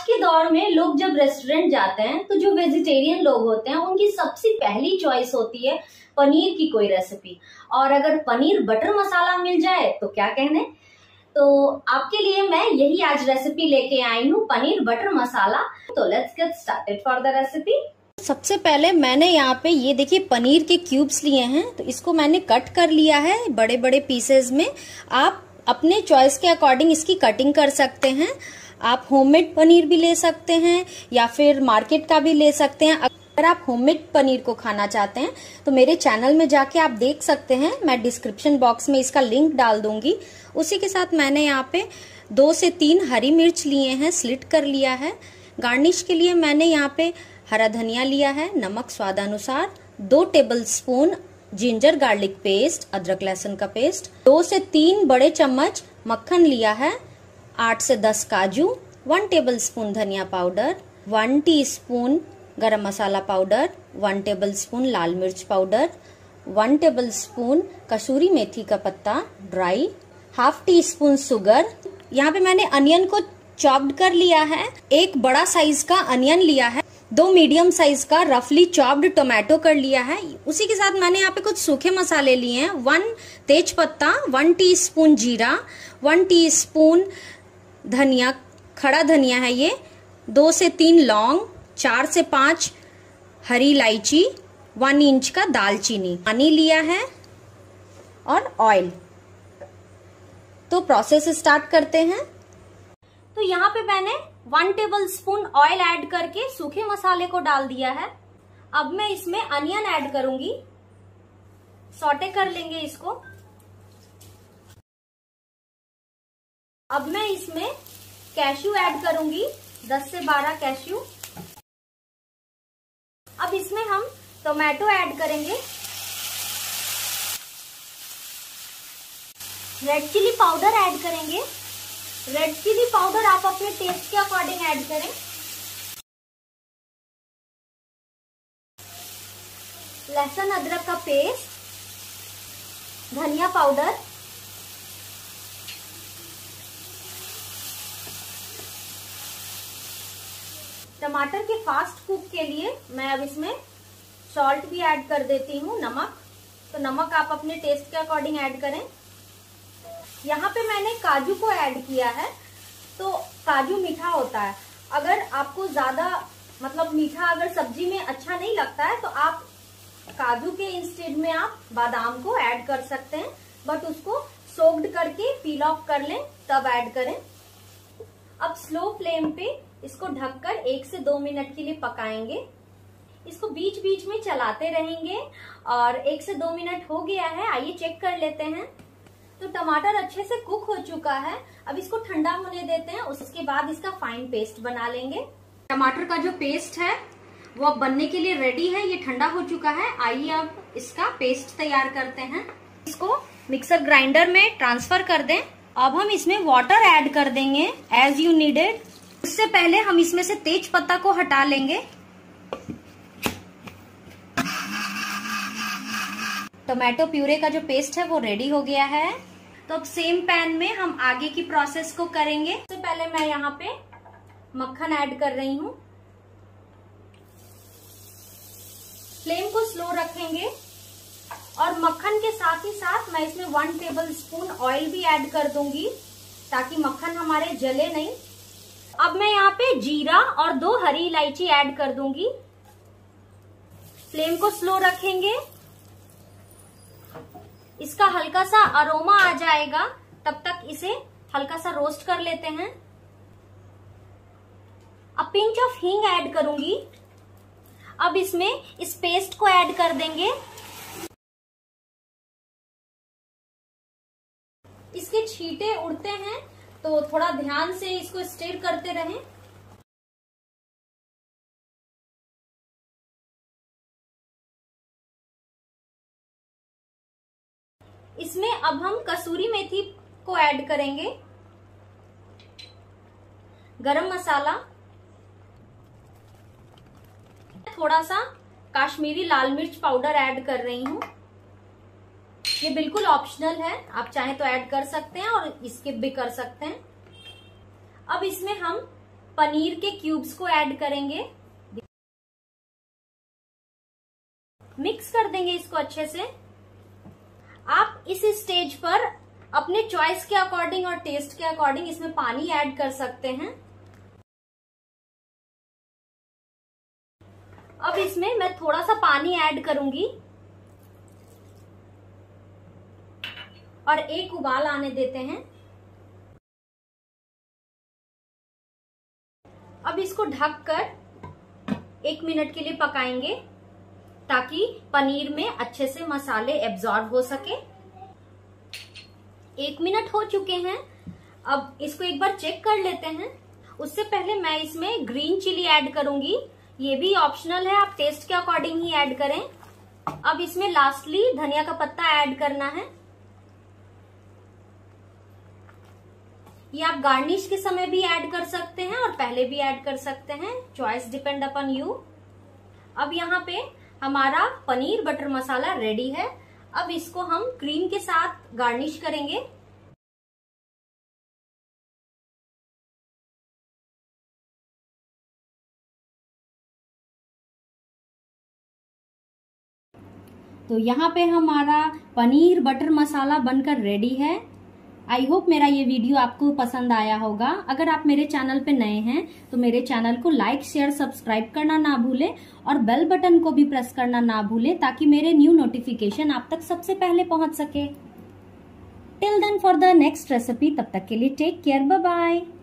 के दौर में लोग जब रेस्टोरेंट जाते हैं तो जो वेजिटेरियन लोग होते हैं उनकी सबसे पहली चॉइस होती है पनीर की कोई रेसिपी, और अगर पनीर बटर मसाला मिल जाए तो क्या कहने। तो आपके लिए मैं यही आज रेसिपी लेके आई हूँ, पनीर बटर मसाला। तो let's get started for the recipe. सबसे पहले मैंने यहाँ पे ये देखिए पनीर के क्यूब्स लिए हैं, तो इसको मैंने कट कर लिया है बड़े बड़े पीसेस में। आप अपने चॉइस के अकॉर्डिंग इसकी कटिंग कर सकते हैं। आप होममेड पनीर भी ले सकते हैं या फिर मार्केट का भी ले सकते हैं। अगर आप होममेड पनीर को खाना चाहते हैं तो मेरे चैनल में जाके आप देख सकते हैं, मैं डिस्क्रिप्शन बॉक्स में इसका लिंक डाल दूंगी। उसी के साथ मैंने यहाँ पे 2 से 3 हरी मिर्च लिए हैं, स्लिट कर लिया है। गार्निश के लिए मैंने यहाँ पे हरा धनिया लिया है, नमक स्वादानुसार, 2 टेबलस्पून जिंजर गार्लिक पेस्ट, अदरक लहसुन का पेस्ट, 2 से 3 बड़े चम्मच मक्खन लिया है, 8 से 10 काजू, 1 टेबलस्पून धनिया पाउडर, 1 टीस्पून गरम मसाला पाउडर, 1 टेबलस्पून लाल मिर्च पाउडर, 1 टेबलस्पून कसूरी मेथी का पत्ता dry, half teaspoon sugar. यहाँ पे मैंने अनियन को चॉप्ड कर लिया है, 1 बड़ा साइज का अनियन लिया है, 2 मीडियम साइज का रफली चॉप्ड टोमेटो कर लिया है। उसी के साथ मैंने यहाँ पे कुछ सूखे मसाले लिए हैं, 1 तेज पत्ता, 1 टीस्पून जीरा, 1 टीस्पून धनिया, खड़ा धनिया है ये, 2 से 3 लौंग, 4 से 5 हरी इलायची, 1 इंच का दालचीनी, पानी लिया है और ऑयल। तो प्रोसेस स्टार्ट करते हैं। तो यहाँ पे मैंने 1 टेबलस्पून ऑयल ऐड करके सूखे मसाले को डाल दिया है। अब मैं इसमें अनियन ऐड करूंगी, सॉटे कर लेंगे इसको। अब मैं इसमें कैश्यू ऐड करूंगी, 10 से 12 कैश्यू। अब इसमें हम टोमेटो ऐड करेंगे, रेड चिली पाउडर ऐड करेंगे। रेड चिली पाउडर आप अपने टेस्ट के अकॉर्डिंग ऐड करें। लहसुन अदरक का पेस्ट, धनिया पाउडर, टमाटर के फास्ट कुक के लिए मैं अब इसमें सॉल्ट भी ऐड कर देती हूँ, नमक। तो नमक आप अपने टेस्ट के अकॉर्डिंग ऐड करें। यहाँ पे मैंने काजू को ऐड किया है, तो काजू मीठा होता है। अगर आपको ज्यादा मतलब मीठा अगर सब्जी में अच्छा नहीं लगता है तो आप काजू के इंस्टेड में आप बादाम को ऐड कर सकते हैं, बट उसको सोक्ड करके पील ऑफ कर लें तब ऐड करें। अब स्लो फ्लेम पे इसको ढककर 1 से 2 मिनट के लिए पकाएंगे। इसको बीच बीच में चलाते रहेंगे और 1 से 2 मिनट हो गया है, आइए चेक कर लेते हैं। तो टमाटर अच्छे से कुक हो चुका है। अब इसको ठंडा होने देते हैं, उसके बाद इसका फाइन पेस्ट बना लेंगे। टमाटर का जो पेस्ट है वो अब बनने के लिए रेडी है, ये ठंडा हो चुका है। आइए अब इसका पेस्ट तैयार करते हैं। इसको मिक्सर ग्राइंडर में ट्रांसफर कर दें। अब हम इसमें वाटर ऐड कर देंगे एज यू नीडेड। उससे पहले हम इसमें से तेज पत्ता को हटा लेंगे। टोमेटो प्यूरे का जो पेस्ट है वो रेडी हो गया है। तो अब सेम पैन में हम आगे की प्रोसेस को करेंगे। सबसे पहले मैं यहाँ पे मक्खन ऐड कर रही हूँ। फ्लेम को स्लो रखेंगे और मक्खन के साथ ही साथ मैं इसमें 1 टेबलस्पून ऑयल भी ऐड कर दूंगी ताकि मक्खन हमारे जले नहीं। अब मैं यहाँ पे जीरा और 2 हरी इलायची ऐड कर दूंगी। फ्लेम को स्लो रखेंगे, इसका हल्का सा अरोमा आ जाएगा, तब तक इसे हल्का सा रोस्ट कर लेते हैं। अब पिंच ऑफ हींग ऐड करूंगी। अब इसमें इस पेस्ट को ऐड कर देंगे। इसके छींटे उड़ते हैं तो थोड़ा ध्यान से इसको स्टिर करते रहें। इसमें अब हम कसूरी मेथी को ऐड करेंगे, गरम मसाला, थोड़ा सा काश्मीरी लाल मिर्च पाउडर ऐड कर रही हूँ। ये बिल्कुल ऑप्शनल है, आप चाहे तो ऐड कर सकते हैं और स्किप भी कर सकते हैं। अब इसमें हम पनीर के क्यूब्स को ऐड करेंगे, मिक्स कर देंगे इसको अच्छे से। आप इस स्टेज पर अपने चॉइस के अकॉर्डिंग और टेस्ट के अकॉर्डिंग इसमें पानी ऐड कर सकते हैं। अब इसमें मैं थोड़ा सा पानी ऐड करूंगी और एक उबाल आने देते हैं। अब इसको ढककर 1 मिनट के लिए पकाएंगे ताकि पनीर में अच्छे से मसाले एब्जॉर्ब हो सके। 1 मिनट हो चुके हैं। अब इसको एक बार चेक कर लेते हैं। उससे पहले मैं इसमें ग्रीन चिली ऐड करूंगी। ये भी ऑप्शनल है, आप टेस्ट के अकॉर्डिंग ही ऐड करें। अब इसमें लास्टली धनिया का पत्ता ऐड करना है। ये आप गार्निश के समय भी ऐड कर सकते हैं और पहले भी ऐड कर सकते हैं, चॉइस डिपेंड अपॉन यू। अब यहाँ पे हमारा पनीर बटर मसाला रेडी है। अब इसको हम क्रीम के साथ गार्निश करेंगे। तो यहाँ पे हमारा पनीर बटर मसाला बनकर रेडी है। आई होप मेरा ये वीडियो आपको पसंद आया होगा। अगर आप मेरे चैनल पे नए हैं तो मेरे चैनल को लाइक शेयर सब्सक्राइब करना ना भूलें और बेल बटन को भी प्रेस करना ना भूलें ताकि मेरे न्यू नोटिफिकेशन आप तक सबसे पहले पहुंच सके। Till then for the next recipe, तब तक के लिए टेक केयर, बाय बाय।